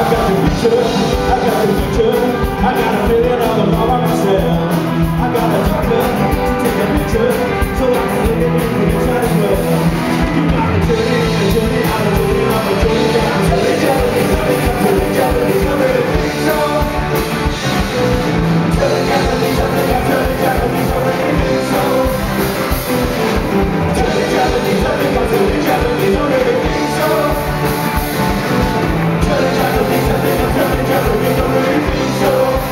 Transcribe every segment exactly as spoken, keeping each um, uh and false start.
got the future, I got the future. I got a million of them all by myself. I got a doctor to take a picture, so I can live in the inside as well. You got the journey, the journey, I'm a journey, I'm a journey. I'm telling Japanese, I'm telling Japanese, I'm really big so. I'm telling Japanese, I'm telling Japanese, I'm really big so. I'm telling Japanese, I'm telling Japanese, I'm really big so. I'm telling Japanese, I'm telling Japanese, I'm really big so.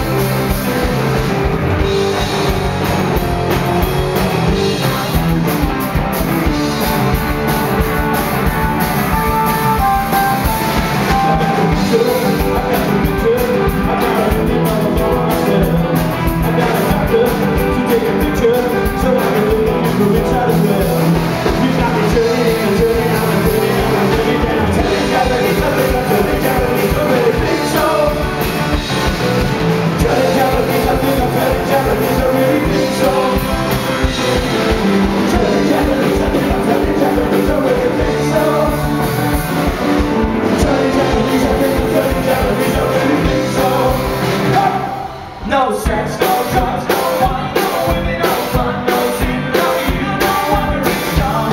No sex, no drugs, no wine, no women, no fun, no team, no you, no wandering star.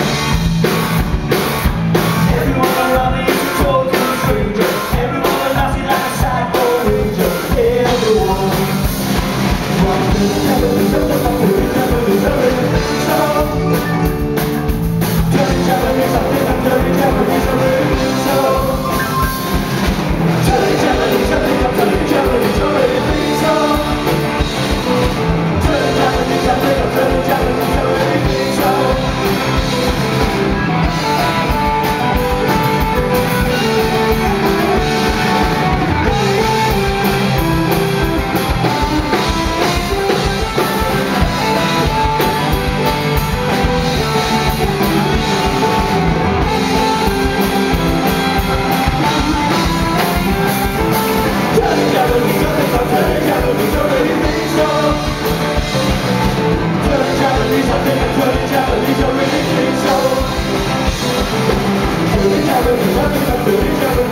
Everyone around me is a total stranger. Everyone around me like a psycho ranger. Everyone wants to tell me something, I'm doing, tell me something, so. Tell me, tell me something, I'm doing, tell me something, so. Tell me, tell me something, I'm doing, tell me something, so. Japanese, I'm really think so.